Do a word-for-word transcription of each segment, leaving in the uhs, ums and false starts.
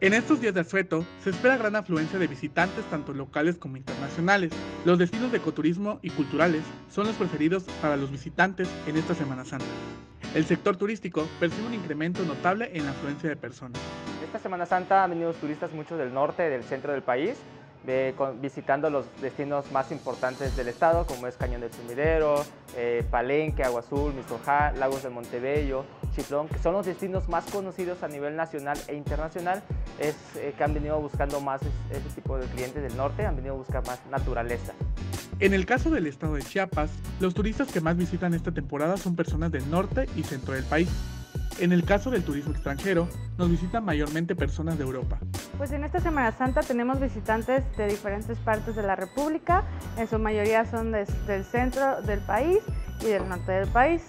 En estos días de asueto, se espera gran afluencia de visitantes tanto locales como internacionales. Los destinos de ecoturismo y culturales son los preferidos para los visitantes en esta Semana Santa. El sector turístico percibe un incremento notable en la afluencia de personas. Esta Semana Santa han venido turistas muchos del norte, del centro del país, eh, con, visitando los destinos más importantes del estado, como es Cañón del Sumidero, eh, Palenque, Agua Azul, Mixojá, Lagos de Montebello, Chiflón, que son los destinos más conocidos a nivel nacional e internacional. Es eh, que han venido buscando más ese tipo de clientes del norte, han venido a buscar más naturaleza. En el caso del estado de Chiapas, los turistas que más visitan esta temporada son personas del norte y centro del país. En el caso del turismo extranjero, nos visitan mayormente personas de Europa. Pues en esta Semana Santa tenemos visitantes de diferentes partes de la República, en su mayoría son de, del centro del país y del norte del país.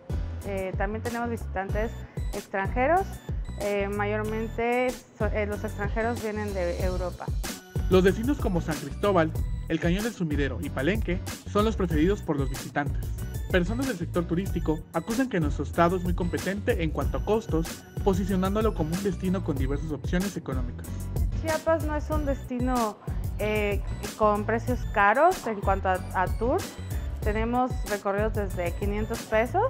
Eh, también tenemos visitantes extranjeros, eh, mayormente so, eh, los extranjeros vienen de Europa. Los destinos como San Cristóbal, el Cañón del Sumidero y Palenque son los preferidos por los visitantes. Personas del sector turístico acusan que nuestro estado es muy competente en cuanto a costos, posicionándolo como un destino con diversas opciones económicas. Chiapas no es un destino eh, con precios caros en cuanto a, a tours. Tenemos recorridos desde quinientos pesos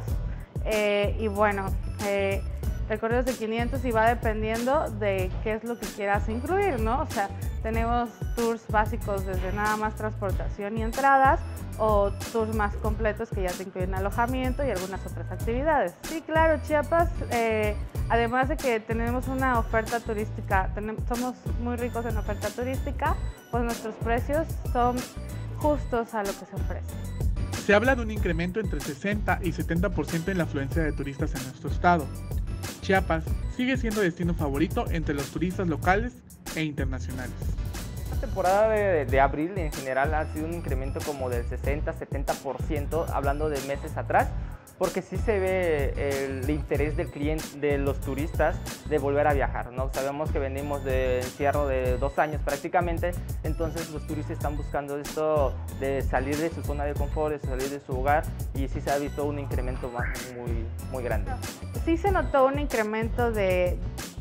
eh, y bueno, eh, recorridos de quinientos y va dependiendo de qué es lo que quieras incluir, ¿no? O sea, tenemos tours básicos desde nada más transportación y entradas o tours más completos que ya te incluyen alojamiento y algunas otras actividades. Sí, claro, Chiapas, eh, además de que tenemos una oferta turística, tenemos, somos muy ricos en oferta turística, pues nuestros precios son justos a lo que se ofrece. Se habla de un incremento entre sesenta y setenta por ciento en la afluencia de turistas en nuestro estado. Chiapas sigue siendo destino favorito entre los turistas locales e internacionales. Esta temporada de, de abril en general ha sido un incremento como del sesenta a setenta por ciento, hablando de meses atrás, porque sí se ve el interés del cliente, de los turistas, de volver a viajar, ¿no? Sabemos que venimos de encierro de dos años prácticamente, entonces los turistas están buscando esto de salir de su zona de confort, de salir de su hogar, y sí se ha visto un incremento muy, muy grande. Sí se notó un incremento de,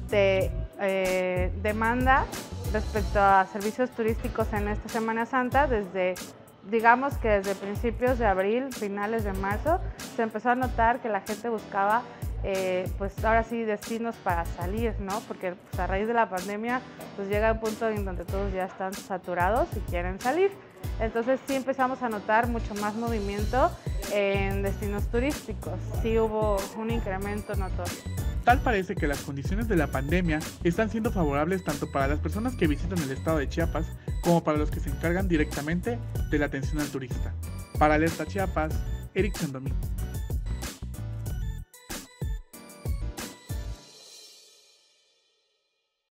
de eh, demanda respecto a servicios turísticos en esta Semana Santa. Desde, digamos que desde principios de abril, finales de marzo, se empezó a notar que la gente buscaba, eh, pues ahora sí, destinos para salir, ¿no? Porque pues, a raíz de la pandemia, pues llega un punto en donde todos ya están saturados y quieren salir. Entonces sí empezamos a notar mucho más movimiento en destinos turísticos. Sí hubo un incremento notorio. Tal parece que las condiciones de la pandemia están siendo favorables tanto para las personas que visitan el estado de Chiapas como para los que se encargan directamente de la atención al turista. Para Alerta Chiapas, Eric Sandomí.